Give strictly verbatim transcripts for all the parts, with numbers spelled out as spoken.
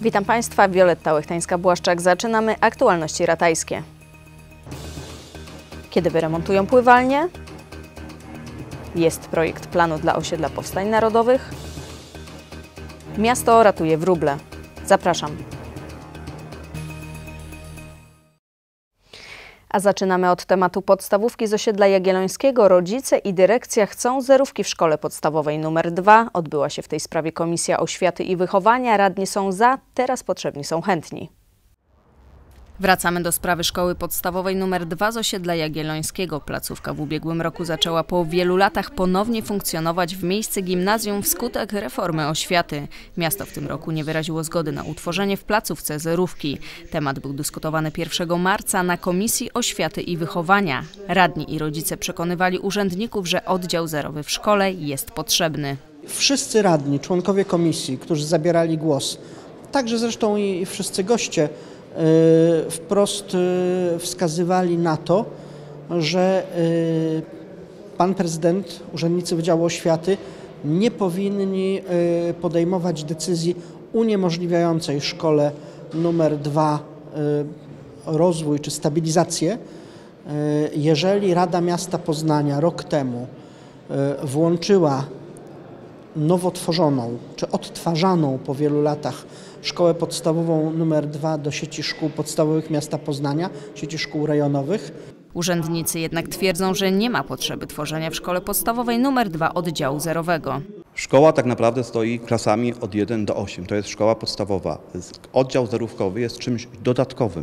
Witam Państwa, Wioletta Łechtańska-Błaszczak. Zaczynamy aktualności ratajskie. Kiedy wyremontują pływalnię? Jest projekt planu dla osiedla powstań narodowych? Miasto ratuje wróble. Zapraszam. A zaczynamy od tematu podstawówki z osiedla Jagiellońskiego. Rodzice i dyrekcja chcą zerówki w szkole podstawowej numer dwa. Odbyła się w tej sprawie Komisja Oświaty i Wychowania. Radni są za, teraz potrzebni są chętni. Wracamy do sprawy szkoły podstawowej numer dwa z osiedla Jagiellońskiego. Placówka w ubiegłym roku zaczęła po wielu latach ponownie funkcjonować w miejsce gimnazjum wskutek reformy oświaty. Miasto w tym roku nie wyraziło zgody na utworzenie w placówce zerówki. Temat był dyskutowany pierwszego marca na Komisji Oświaty i Wychowania. Radni i rodzice przekonywali urzędników, że oddział zerowy w szkole jest potrzebny. Wszyscy radni, członkowie komisji, którzy zabierali głos, także zresztą i wszyscy goście, wprost wskazywali na to, że pan prezydent, urzędnicy Wydziału Oświaty nie powinni podejmować decyzji uniemożliwiającej szkole numer dwa rozwój czy stabilizację, jeżeli Rada Miasta Poznania rok temu włączyła nowo tworzoną czy odtwarzaną po wielu latach szkołę podstawową numer dwa do sieci szkół podstawowych miasta Poznania, sieci szkół rejonowych. Urzędnicy jednak twierdzą, że nie ma potrzeby tworzenia w szkole podstawowej numer dwa oddziału zerowego. Szkoła tak naprawdę stoi klasami od jeden do ośmiu. To jest szkoła podstawowa. Oddział zerówkowy jest czymś dodatkowym.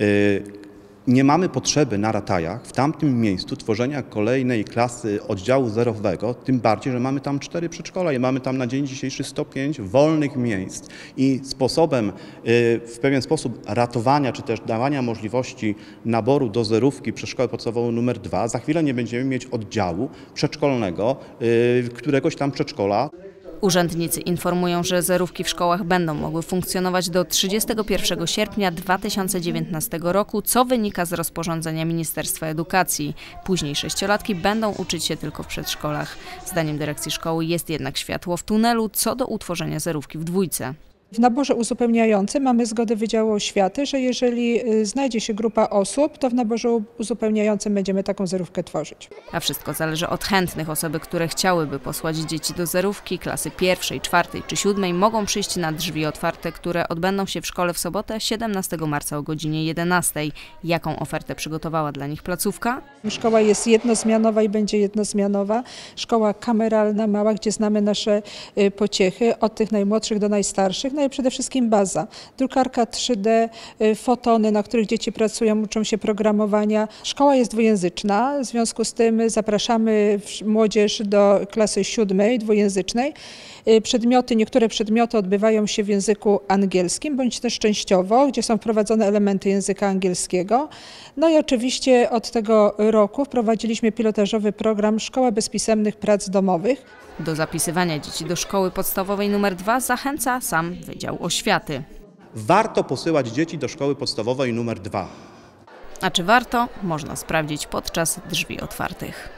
Nie mamy potrzeby na ratajach w tamtym miejscu tworzenia kolejnej klasy oddziału zerowego, tym bardziej, że mamy tam cztery przedszkola i mamy tam na dzień dzisiejszy sto pięć wolnych miejsc. I sposobem, w pewien sposób ratowania, czy też dawania możliwości naboru do zerówki przez szkołę podstawową numer dwa, za chwilę nie będziemy mieć oddziału przedszkolnego, któregoś tam przedszkola. Urzędnicy informują, że zerówki w szkołach będą mogły funkcjonować do trzydziestego pierwszego sierpnia dwa tysiące dziewiętnastego roku, co wynika z rozporządzenia Ministerstwa Edukacji. Później sześciolatki będą uczyć się tylko w przedszkolach. Zdaniem dyrekcji szkoły jest jednak światło w tunelu co do utworzenia zerówki w dwójce. W naborze uzupełniającym mamy zgodę Wydziału Oświaty, że jeżeli znajdzie się grupa osób, to w naborze uzupełniającym będziemy taką zerówkę tworzyć. A wszystko zależy od chętnych. Osoby, które chciałyby posłać dzieci do zerówki klasy pierwszej, czwartej czy siódmej, mogą przyjść na drzwi otwarte, które odbędą się w szkole w sobotę siedemnastego marca o godzinie jedenastej. Jaką ofertę przygotowała dla nich placówka? Szkoła jest jednozmianowa i będzie jednozmianowa. Szkoła kameralna, mała, gdzie znamy nasze pociechy, od tych najmłodszych do najstarszych. No i przede wszystkim baza, drukarka trzy D, fotony, na których dzieci pracują, uczą się programowania. Szkoła jest dwujęzyczna, w związku z tym zapraszamy młodzież do klasy siódmej dwujęzycznej. Przedmioty, niektóre przedmioty odbywają się w języku angielskim, bądź też częściowo, gdzie są wprowadzone elementy języka angielskiego. No i oczywiście od tego roku wprowadziliśmy pilotażowy program Szkoła bez pisemnych prac domowych. Do zapisywania dzieci do szkoły podstawowej numer dwa zachęca sam Wydział Oświaty. Warto posyłać dzieci do szkoły podstawowej numer dwa. A czy warto? Można sprawdzić podczas drzwi otwartych.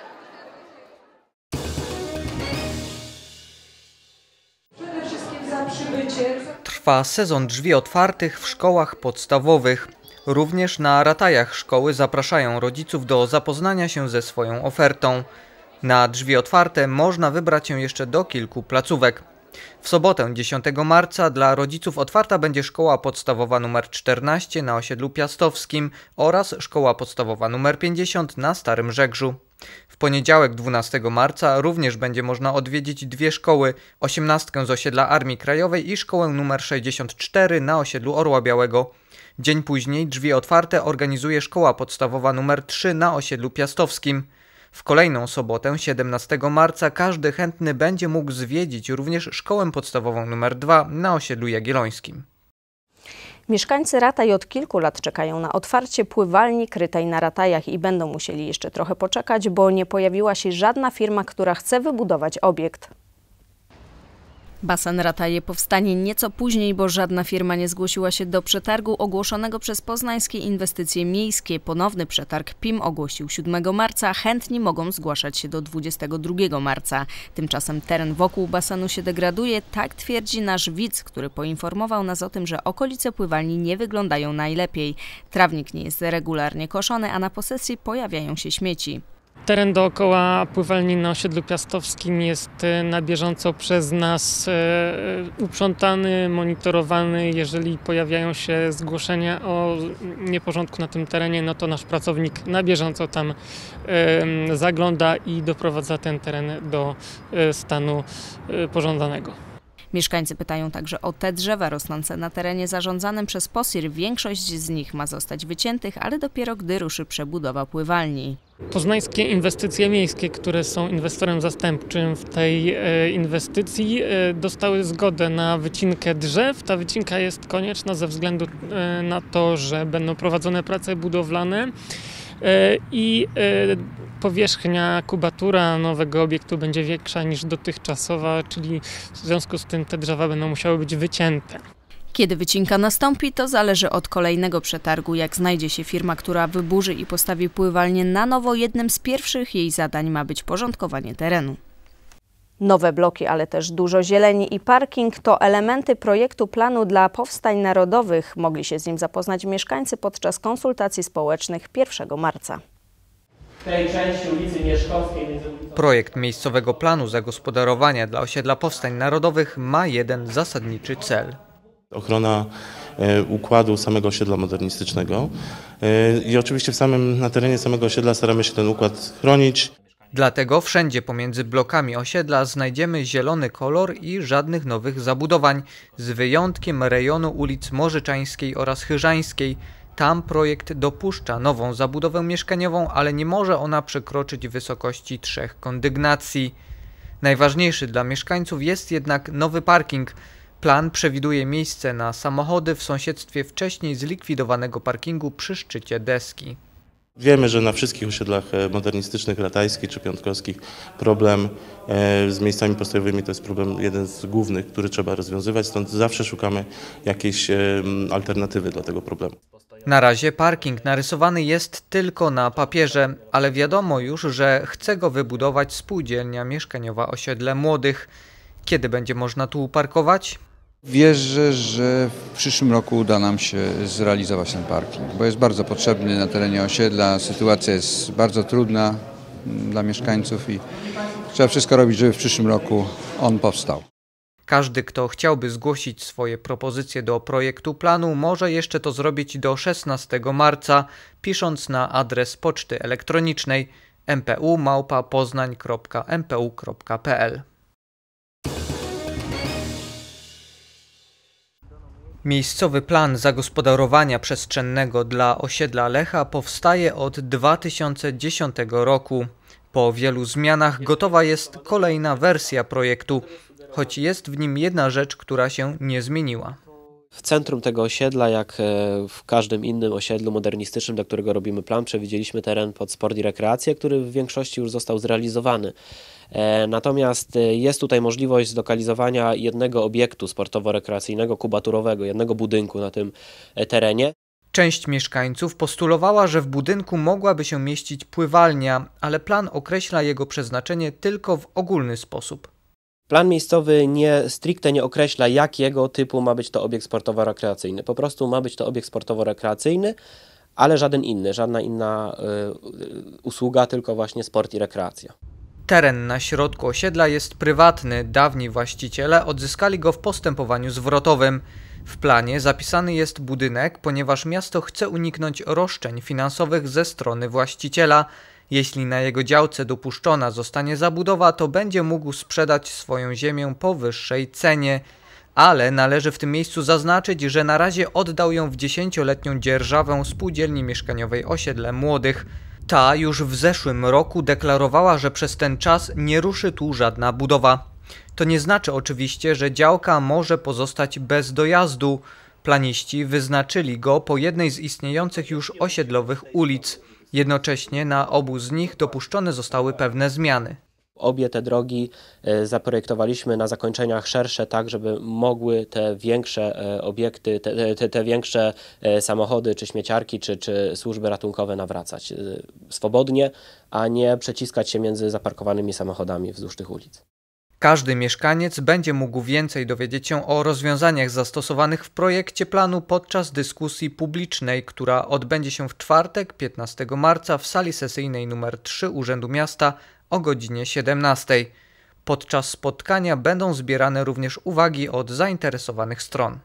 Przede wszystkim za przybycie. Trwa sezon drzwi otwartych w szkołach podstawowych. Również na ratajach szkoły zapraszają rodziców do zapoznania się ze swoją ofertą. Na drzwi otwarte można wybrać się jeszcze do kilku placówek. W sobotę dziesiątego marca dla rodziców otwarta będzie szkoła podstawowa numer czternaście na osiedlu Piastowskim oraz szkoła podstawowa numer pięćdziesiąt na Starym Żegrzu. W poniedziałek dwunastego marca również będzie można odwiedzić dwie szkoły, osiemnastkę z osiedla Armii Krajowej i szkołę numer sześćdziesiąt cztery na osiedlu Orła Białego. Dzień później drzwi otwarte organizuje szkoła podstawowa numer trzy na osiedlu Piastowskim. W kolejną sobotę, siedemnastego marca, każdy chętny będzie mógł zwiedzić również szkołę podstawową numer dwa na osiedlu jagiellońskim. Mieszkańcy Rataj od kilku lat czekają na otwarcie pływalni krytej na Ratajach i będą musieli jeszcze trochę poczekać, bo nie pojawiła się żadna firma, która chce wybudować obiekt. Basen Rataje powstanie nieco później, bo żadna firma nie zgłosiła się do przetargu ogłoszonego przez Poznańskie Inwestycje Miejskie. Ponowny przetarg P I M ogłosił siódmego marca. Chętni mogą zgłaszać się do dwudziestego drugiego marca. Tymczasem teren wokół basenu się degraduje. Tak twierdzi nasz widz, który poinformował nas o tym, że okolice pływalni nie wyglądają najlepiej. Trawnik nie jest regularnie koszony, a na posesji pojawiają się śmieci. Teren dookoła pływalni na osiedlu piastowskim jest na bieżąco przez nas uprzątany, monitorowany. Jeżeli pojawiają się zgłoszenia o nieporządku na tym terenie, no to nasz pracownik na bieżąco tam zagląda i doprowadza ten teren do stanu pożądanego. Mieszkańcy pytają także o te drzewa rosnące na terenie zarządzanym przez P O S I R. Większość z nich ma zostać wyciętych, ale dopiero gdy ruszy przebudowa pływalni. Poznańskie Inwestycje Miejskie, które są inwestorem zastępczym w tej inwestycji, dostały zgodę na wycinkę drzew. Ta wycinka jest konieczna ze względu na to, że będą prowadzone prace budowlane i powierzchnia, kubatura nowego obiektu będzie większa niż dotychczasowa, czyli w związku z tym te drzewa będą musiały być wycięte. Kiedy wycinka nastąpi, to zależy od kolejnego przetargu. Jak znajdzie się firma, która wyburzy i postawi pływalnię na nowo, jednym z pierwszych jej zadań ma być porządkowanie terenu. Nowe bloki, ale też dużo zieleni i parking to elementy projektu planu dla powstań narodowych. Mogli się z nim zapoznać mieszkańcy podczas konsultacji społecznych pierwszego marca. W tej części ulicy Mieszkowskiej między ulicą... Projekt miejscowego planu zagospodarowania dla osiedla powstań narodowych ma jeden zasadniczy cel. Ochrona e, układu samego osiedla modernistycznego e, i oczywiście w samym, na terenie samego osiedla staramy się ten układ chronić. Dlatego wszędzie pomiędzy blokami osiedla znajdziemy zielony kolor i żadnych nowych zabudowań, z wyjątkiem rejonu ulic Morzyczańskiej oraz Chyżańskiej. Tam projekt dopuszcza nową zabudowę mieszkaniową, ale nie może ona przekroczyć wysokości trzech kondygnacji. Najważniejszy dla mieszkańców jest jednak nowy parking. Plan przewiduje miejsce na samochody w sąsiedztwie wcześniej zlikwidowanego parkingu przy szczycie deski. Wiemy, że na wszystkich osiedlach modernistycznych, ratajskich czy piątkowskich problem z miejscami postojowymi to jest problem jeden z głównych, który trzeba rozwiązywać, stąd zawsze szukamy jakiejś alternatywy dla tego problemu. Na razie parking narysowany jest tylko na papierze, ale wiadomo już, że chce go wybudować spółdzielnia mieszkaniowa Osiedle Młodych. Kiedy będzie można tu parkować? Wierzę, że w przyszłym roku uda nam się zrealizować ten parking, bo jest bardzo potrzebny na terenie osiedla. Sytuacja jest bardzo trudna dla mieszkańców i trzeba wszystko robić, żeby w przyszłym roku on powstał. Każdy, kto chciałby zgłosić swoje propozycje do projektu planu, może jeszcze to zrobić do szesnastego marca, pisząc na adres poczty elektronicznej m p u małpa poznań kropka m p u kropka p l. Miejscowy plan zagospodarowania przestrzennego dla osiedla Lecha powstaje od dwa tysiące dziesiątego roku. Po wielu zmianach gotowa jest kolejna wersja projektu, choć jest w nim jedna rzecz, która się nie zmieniła. W centrum tego osiedla, jak w każdym innym osiedlu modernistycznym, dla którego robimy plan, przewidzieliśmy teren pod sport i rekreację, który w większości już został zrealizowany. Natomiast jest tutaj możliwość zlokalizowania jednego obiektu sportowo-rekreacyjnego, kubaturowego, jednego budynku na tym terenie. Część mieszkańców postulowała, że w budynku mogłaby się mieścić pływalnia, ale plan określa jego przeznaczenie tylko w ogólny sposób. Plan miejscowy nie stricte nie określa, jakiego typu ma być to obiekt sportowo-rekreacyjny. Po prostu ma być to obiekt sportowo-rekreacyjny, ale żaden inny, żadna inna y, usługa, tylko właśnie sport i rekreacja. Teren na środku osiedla jest prywatny. Dawni właściciele odzyskali go w postępowaniu zwrotowym. W planie zapisany jest budynek, ponieważ miasto chce uniknąć roszczeń finansowych ze strony właściciela. Jeśli na jego działce dopuszczona zostanie zabudowa, to będzie mógł sprzedać swoją ziemię po wyższej cenie. Ale należy w tym miejscu zaznaczyć, że na razie oddał ją w dziesięcioletnią dzierżawę spółdzielni mieszkaniowej Osiedle Młodych. Ta już w zeszłym roku deklarowała, że przez ten czas nie ruszy tu żadna budowa. To nie znaczy oczywiście, że działka może pozostać bez dojazdu. Planiści wyznaczyli go po jednej z istniejących już osiedlowych ulic. Jednocześnie na obu z nich dopuszczone zostały pewne zmiany. Obie te drogi zaprojektowaliśmy na zakończeniach szersze, tak żeby mogły te większe obiekty, te, te, te większe samochody, czy śmieciarki, czy, czy służby ratunkowe nawracać swobodnie, a nie przeciskać się między zaparkowanymi samochodami wzdłuż tych ulic. Każdy mieszkaniec będzie mógł więcej dowiedzieć się o rozwiązaniach zastosowanych w projekcie planu podczas dyskusji publicznej, która odbędzie się w czwartek, piętnastego marca w sali sesyjnej nr trzy Urzędu Miasta o godzinie siedemnastej. Podczas spotkania będą zbierane również uwagi od zainteresowanych stron.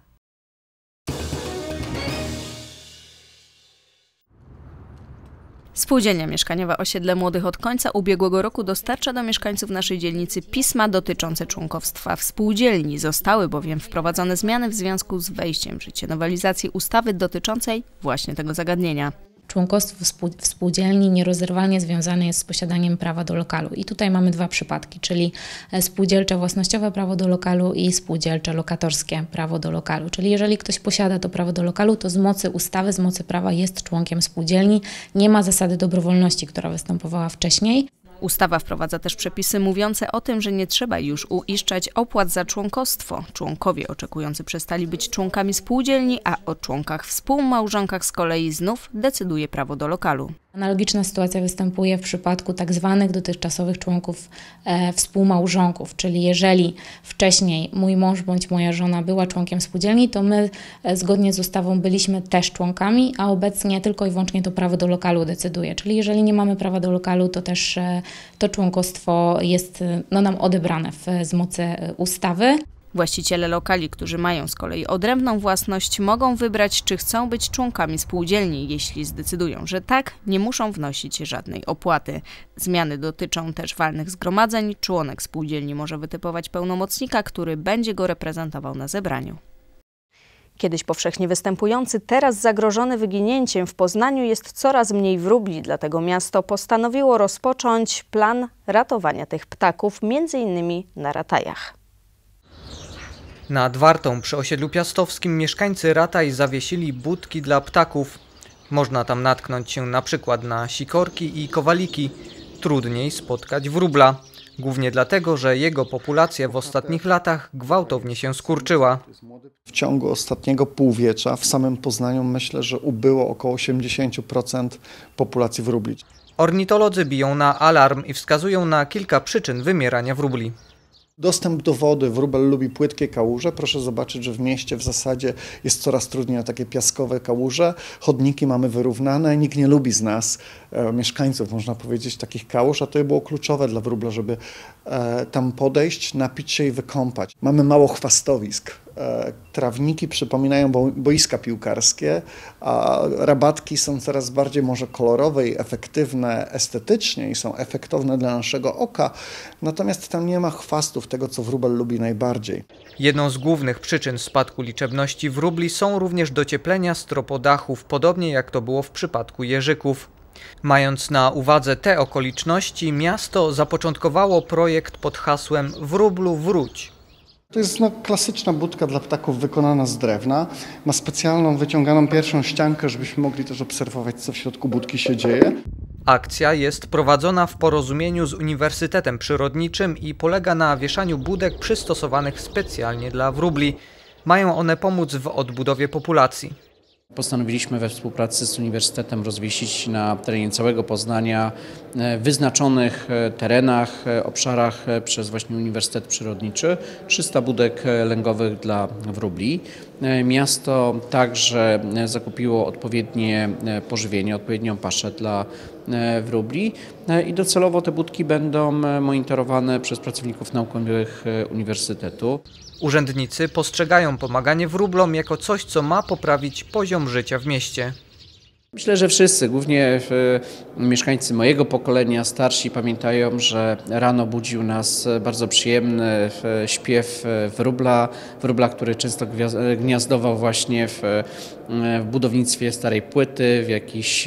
Spółdzielnia Mieszkaniowa Osiedle Młodych od końca ubiegłego roku dostarcza do mieszkańców naszej dzielnicy pisma dotyczące członkostwa w spółdzielni. Zostały bowiem wprowadzone zmiany w związku z wejściem w życie nowelizacji ustawy dotyczącej właśnie tego zagadnienia. Członkostwo w spółdzielni nierozerwalnie związane jest z posiadaniem prawa do lokalu. I tutaj mamy dwa przypadki, czyli spółdzielcze własnościowe prawo do lokalu i spółdzielcze lokatorskie prawo do lokalu. Czyli jeżeli ktoś posiada to prawo do lokalu, to z mocy ustawy, z mocy prawa jest członkiem spółdzielni. Nie ma zasady dobrowolności, która występowała wcześniej. Ustawa wprowadza też przepisy mówiące o tym, że nie trzeba już uiszczać opłat za członkostwo. Członkowie oczekujący przestali być członkami spółdzielni, a o członkach współmałżonkach z kolei znów decyduje prawo do lokalu. Analogiczna sytuacja występuje w przypadku tak zwanych dotychczasowych członków e, współmałżonków, czyli jeżeli wcześniej mój mąż bądź moja żona była członkiem spółdzielni, to my e, zgodnie z ustawą byliśmy też członkami, a obecnie tylko i wyłącznie to prawo do lokalu decyduje. Czyli jeżeli nie mamy prawa do lokalu, to też e, to członkostwo jest no, nam odebrane w, z mocy ustawy. Właściciele lokali, którzy mają z kolei odrębną własność, mogą wybrać, czy chcą być członkami spółdzielni. Jeśli zdecydują, że tak, nie muszą wnosić żadnej opłaty. Zmiany dotyczą też walnych zgromadzeń. Członek spółdzielni może wytypować pełnomocnika, który będzie go reprezentował na zebraniu. Kiedyś powszechnie występujący, teraz zagrożony wyginięciem w Poznaniu jest coraz mniej wróbli, dlatego miasto postanowiło rozpocząć plan ratowania tych ptaków, między innymi na Ratajach. Nad Wartą przy osiedlu piastowskim mieszkańcy Rataj zawiesili budki dla ptaków. Można tam natknąć się na przykład na sikorki i kowaliki. Trudniej spotkać wróbla. Głównie dlatego, że jego populacja w ostatnich latach gwałtownie się skurczyła. W ciągu ostatniego półwiecza w samym Poznaniu myślę, że ubyło około osiemdziesiąt procent populacji wróbli. Ornitolodzy biją na alarm i wskazują na kilka przyczyn wymierania wróbli. Dostęp do wody. Wróbel lubi płytkie kałuże. Proszę zobaczyć, że w mieście w zasadzie jest coraz trudniej na takie piaskowe kałuże. Chodniki mamy wyrównane. Nikt nie lubi z nas, e, mieszkańców, można powiedzieć, takich kałuż, a to było kluczowe dla wróbla, żeby e, tam podejść, napić się i wykąpać. Mamy mało chwastowisk. E, trawniki przypominają bo, boiska piłkarskie, a rabatki są coraz bardziej może kolorowe i efektywne estetycznie i są efektowne dla naszego oka, natomiast tam nie ma chwastów, tego co wróbel lubi najbardziej. Jedną z głównych przyczyn spadku liczebności wróbli są również docieplenia stropodachów, podobnie jak to było w przypadku jeżyków. Mając na uwadze te okoliczności, miasto zapoczątkowało projekt pod hasłem Wróblu wróć. To jest no, klasyczna budka dla ptaków wykonana z drewna. Ma specjalną wyciąganą pierwszą ściankę, żebyśmy mogli też obserwować, co w środku budki się dzieje. Akcja jest prowadzona w porozumieniu z Uniwersytetem Przyrodniczym i polega na wieszaniu budek przystosowanych specjalnie dla wróbli. Mają one pomóc w odbudowie populacji. Postanowiliśmy we współpracy z Uniwersytetem rozwiesić na terenie całego Poznania, w wyznaczonych terenach, obszarach przez właśnie Uniwersytet Przyrodniczy trzysta budek lęgowych dla wróbli. Miasto także zakupiło odpowiednie pożywienie, odpowiednią paszę dla wróbli i docelowo te budki będą monitorowane przez pracowników naukowych Uniwersytetu. Urzędnicy postrzegają pomaganie wróblom jako coś, co ma poprawić poziom życia w mieście. Myślę, że wszyscy, głównie mieszkańcy mojego pokolenia, starsi, pamiętają, że rano budził nas bardzo przyjemny śpiew wróbla, wróbla, który często gniazdował właśnie w, w budownictwie starej płyty, w jakichś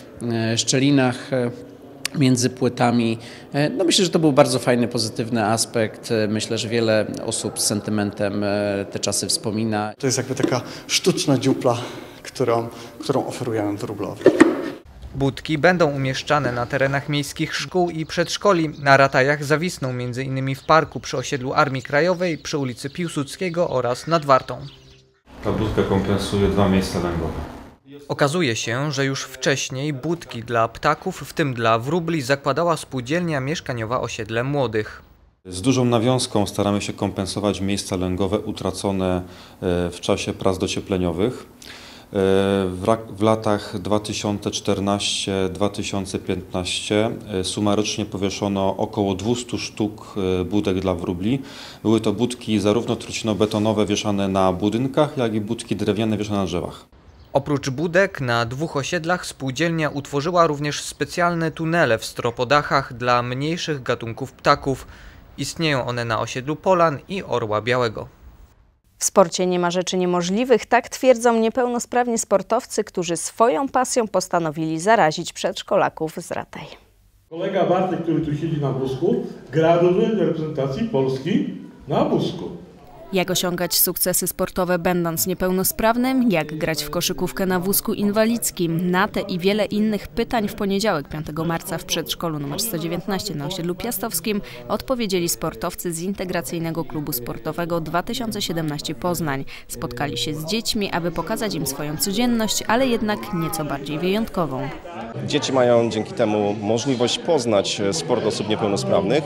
szczelinach między płytami. No myślę, że to był bardzo fajny, pozytywny aspekt. Myślę, że wiele osób z sentymentem te czasy wspomina. To jest jakby taka sztuczna dziupla, którą, którą oferujemy wróblowi. Budki będą umieszczane na terenach miejskich szkół i przedszkoli. Na ratajach zawisną między innymi w parku przy osiedlu Armii Krajowej, przy ulicy Piłsudskiego oraz nad Wartą. Ta budka kompensuje dwa miejsca lęgowe. Okazuje się, że już wcześniej budki dla ptaków, w tym dla wróbli, zakładała spółdzielnia mieszkaniowa Osiedle Młodych. Z dużą nawiązką staramy się kompensować miejsca lęgowe utracone w czasie prac dociepleniowych. W latach dwa tysiące czternastym do dwa tysiące piętnastego sumarycznie powieszono około dwieście sztuk budek dla wróbli. Były to budki zarówno trucizno-betonowe wieszane na budynkach, jak i budki drewniane wieszane na drzewach. Oprócz budek na dwóch osiedlach spółdzielnia utworzyła również specjalne tunele w stropodachach dla mniejszych gatunków ptaków. Istnieją one na osiedlu Polan i Orła Białego. W sporcie nie ma rzeczy niemożliwych, tak twierdzą niepełnosprawni sportowcy, którzy swoją pasją postanowili zarazić przedszkolaków z Rataj. Kolega Bartek, który tu siedzi na wózku, gra do reprezentacji Polski na wózku. Jak osiągać sukcesy sportowe będąc niepełnosprawnym, jak grać w koszykówkę na wózku inwalidzkim, na te i wiele innych pytań w poniedziałek piątego marca w przedszkolu nr sto dziewiętnaście na osiedlu Piastowskim odpowiedzieli sportowcy z Integracyjnego Klubu Sportowego dwa tysiące siedemnaście Poznań. Spotkali się z dziećmi, aby pokazać im swoją codzienność, ale jednak nieco bardziej wyjątkową. Dzieci mają dzięki temu możliwość poznać sport osób niepełnosprawnych.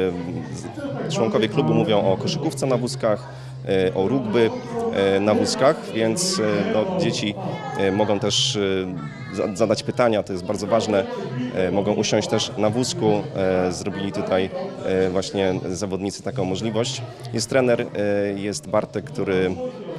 Członkowie klubu mówią o koszykówce na wózkach, o rugby na wózkach, więc no, dzieci mogą też zadać pytania, to jest bardzo ważne, mogą usiąść też na wózku, zrobili tutaj właśnie zawodnicy taką możliwość. Jest trener, jest Bartek, który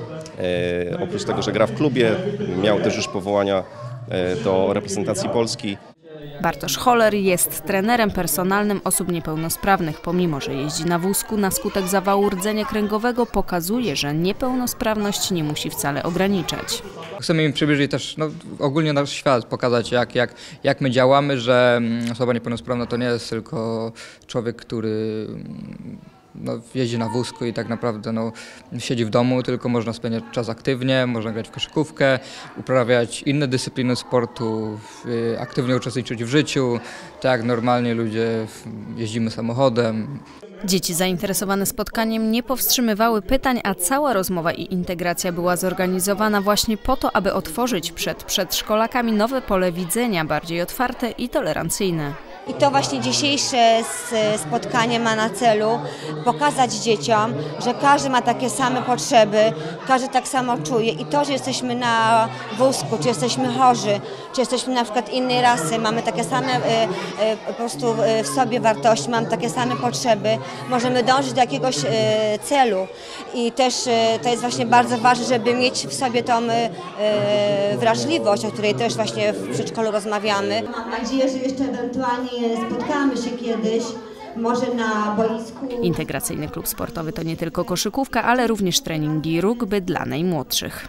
oprócz tego, że gra w klubie, miał też już powołania do reprezentacji Polski. Bartosz Holler jest trenerem personalnym osób niepełnosprawnych. Pomimo że jeździ na wózku, na skutek zawału rdzenia kręgowego pokazuje, że niepełnosprawność nie musi wcale ograniczać. Chcemy im przybliżyć też no, ogólnie nasz świat, pokazać jak, jak, jak my działamy, że osoba niepełnosprawna to nie jest tylko człowiek, który no, jeździ na wózku i tak naprawdę no, siedzi w domu, tylko można spędzać czas aktywnie, można grać w koszykówkę, uprawiać inne dyscypliny sportu, aktywnie uczestniczyć w życiu, tak jak normalnie ludzie jeździmy samochodem. Dzieci zainteresowane spotkaniem nie powstrzymywały pytań, a cała rozmowa i integracja była zorganizowana właśnie po to, aby otworzyć przed przedszkolakami nowe pole widzenia, bardziej otwarte i tolerancyjne. I to właśnie dzisiejsze spotkanie ma na celu pokazać dzieciom, że każdy ma takie same potrzeby, każdy tak samo czuje i to, że jesteśmy na wózku, czy jesteśmy chorzy, czy jesteśmy na przykład innej rasy, mamy takie same po prostu w sobie wartości, mamy takie same potrzeby, możemy dążyć do jakiegoś celu i też to jest właśnie bardzo ważne, żeby mieć w sobie tą wrażliwość, o której też właśnie w przedszkolu rozmawiamy. Mam nadzieję, że jeszcze ewentualnie spotkamy się kiedyś, może na boisku. Integracyjny Klub Sportowy to nie tylko koszykówka, ale również treningi rugby dla najmłodszych.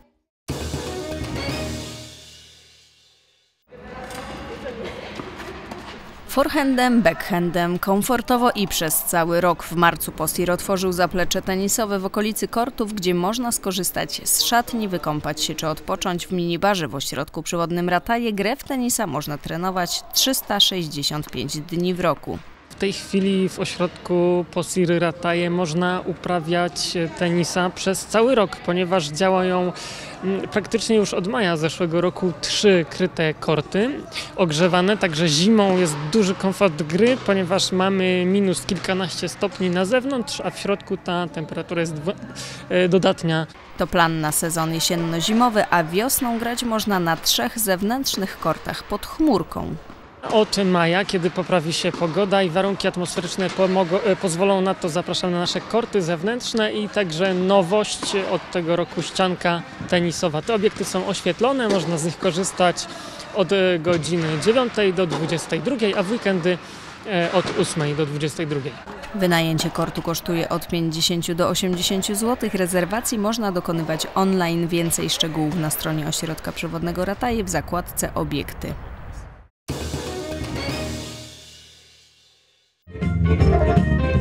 Forehandem, backhandem, komfortowo i przez cały rok. W marcu Posir otworzył zaplecze tenisowe w okolicy kortów, gdzie można skorzystać z szatni, wykąpać się czy odpocząć w minibarze w ośrodku przewodnym Rataje. Grę w tenisa można trenować trzysta sześćdziesiąt pięć dni w roku. W tej chwili w ośrodku Posir Rataje można uprawiać tenisa przez cały rok, ponieważ działają praktycznie już od maja zeszłego roku trzy kryte korty ogrzewane, także zimą jest duży komfort gry, ponieważ mamy minus kilkanaście stopni na zewnątrz, a w środku ta temperatura jest dodatnia. To plan na sezon jesienno-zimowy, a wiosną grać można na trzech zewnętrznych kortach pod chmurką. Od maja, kiedy poprawi się pogoda i warunki atmosferyczne pomogą, pozwolą na to, zapraszamy na nasze korty zewnętrzne i także nowość od tego roku ścianka tenisowa. Te obiekty są oświetlone, można z nich korzystać od godziny dziewiątej do dwudziestej drugiej, a w weekendy od ósmej do dwudziestej drugiej. Wynajęcie kortu kosztuje od pięćdziesięciu do osiemdziesięciu złotych. Rezerwacji można dokonywać online. Więcej szczegółów na stronie Ośrodka Przewodnego Rataje w zakładce Obiekty. W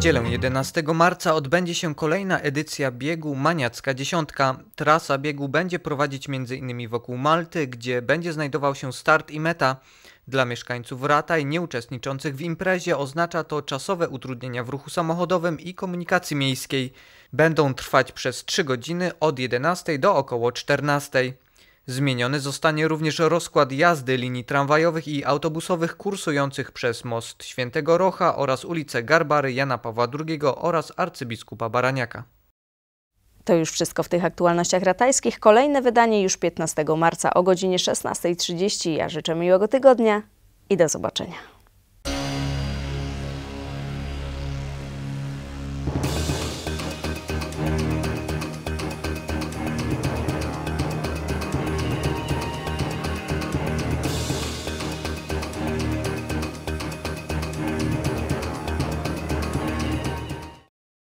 niedzielę jedenastego marca odbędzie się kolejna edycja biegu Maniacka Dziesiątka. Trasa biegu będzie prowadzić między innymi wokół Malty, gdzie będzie znajdował się start i meta. Dla mieszkańców Rataj nieuczestniczących w imprezie oznacza to czasowe utrudnienia w ruchu samochodowym i komunikacji miejskiej. Będą trwać przez trzy godziny od jedenastej do około czternastej. Zmieniony zostanie również rozkład jazdy linii tramwajowych i autobusowych kursujących przez most Świętego Rocha oraz ulicę Garbary Jana Pawła drugiego oraz arcybiskupa Baraniaka. To już wszystko w tych aktualnościach ratajskich. Kolejne wydanie już piętnastego marca o godzinie szesnastej trzydzieści. Ja życzę miłego tygodnia i do zobaczenia.